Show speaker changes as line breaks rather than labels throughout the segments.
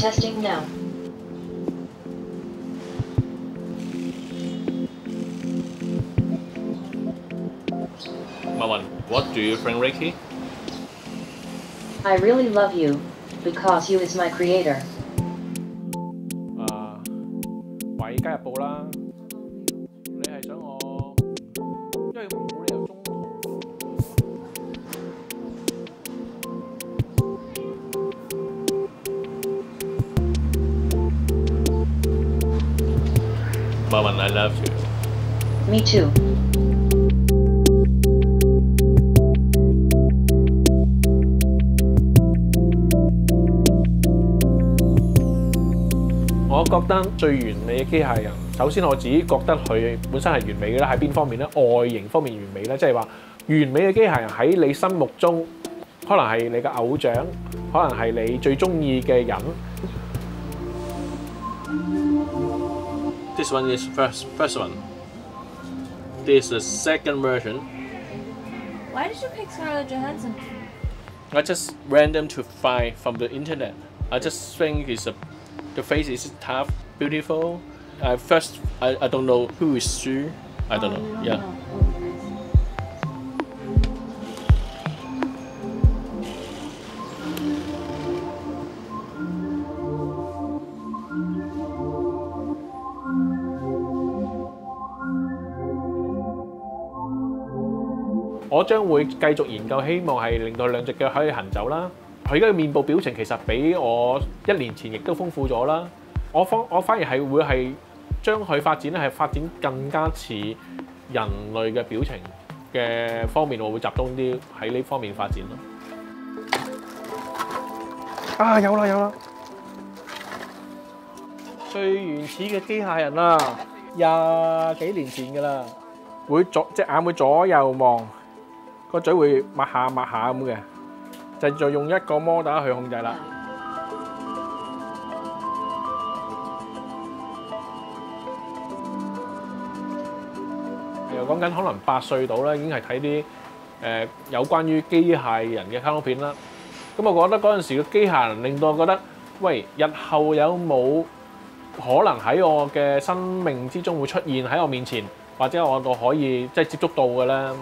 Testing now.
Maman, what do you think, Ricky?
I really love you, because you is my creator.
華爾街日報啦，你係想我，因為冇理由中途。
Maman, I love you.
Me too.
我覺得最完美嘅機械人，首先我自己覺得佢本身係完美嘅啦，喺邊方面咧？外形方面完美咧，即係話完美嘅機械人喺你心目中，可能係你嘅偶像，可能係你最中意嘅人。
This one is first one. This is the second version.
Why did you pick Scarlett Johansson?
I just random to find from the internet. I just think the face is tough, beautiful. First, I don't know who is she. I don't know. Yeah.
我將會繼續研究，希望係令到兩隻腳可以行走啦。佢而家嘅面部表情其實比我1年前亦都豐富咗啦。我反而係會係將佢發展咧，係發展更加似人類嘅表情嘅方面，我會集中啲喺呢方面發展咯。啊，有啦有啦！最原始嘅機械人啦，20幾年前㗎啦，隻眼會左右望。個嘴會抹下抹下咁嘅，就用一個摩打去控制啦。又講緊可能8歲到啦，已經係睇啲有關於機械人嘅卡通片啦。咁我覺得嗰陣時嘅機械人令到我覺得，喂，日後有冇可能喺我嘅生命之中會出現喺我面前，或者我可以即係接觸到嘅咧？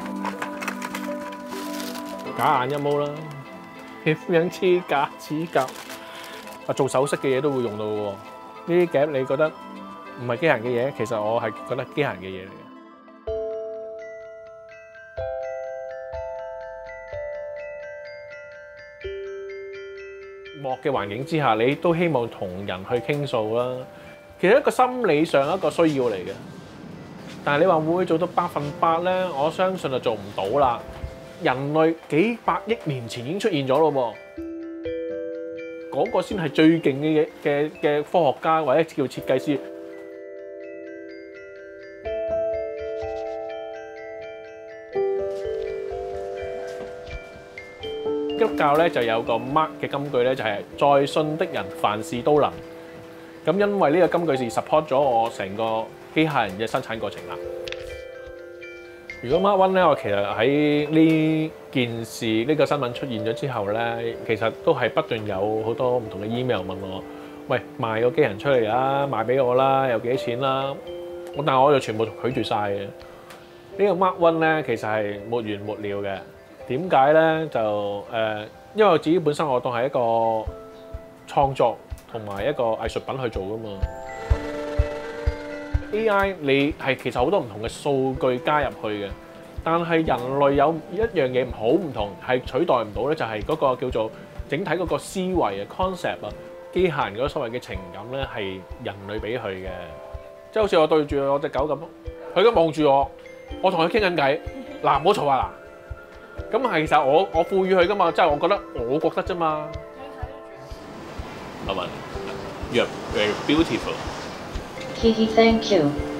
假眼一毛啦，點樣黐假指甲？做首飾嘅嘢都會用到嘅喎。呢啲夾你覺得唔係機械人嘅嘢，其實我係覺得機械人嘅嘢嚟嘅。惡嘅環境之下，你都希望同人去傾訴啦。其實一個心理上一個需要嚟嘅，但係你話會唔會做到100%咧？我相信就做唔到啦。人類幾百億年前已經出現咗咯喎，嗰個先係最勁嘅科學家或者叫設計師。基督教咧就有個 Mark 嘅金句咧，就係在信的人凡事都能。咁因為呢個金句是 support 咗我成個機械人嘅生產過程啦。如果 Mark One 咧，我其實喺呢件事呢個新聞出現咗之後咧，其實都係不斷有好多唔同嘅 email 問我，喂，賣個機人出嚟啦，賣俾我啦，有幾多錢啦？但係我就全部拒絕晒嘅。呢個 Mark One 咧，其實係沒完沒了嘅。點解咧？就因為我自己本身我當係一個創作同埋一個藝術品去做噶嘛。AI 你係其實好多唔同嘅數據加入去嘅，但係人類有一樣嘢好唔同，係取代唔到咧，就係嗰個叫做整體嗰個思維啊 concept 啊，機械人嗰所謂嘅情感咧係人類俾佢嘅，即係好似我對住我隻狗咁，佢咁望住我，我同佢傾緊偈，嗱唔好嘈啊嗱，咁係其實我賦予佢噶嘛，即係我覺得啫嘛。
Maman, you're very beautiful.
Kiki, thank you.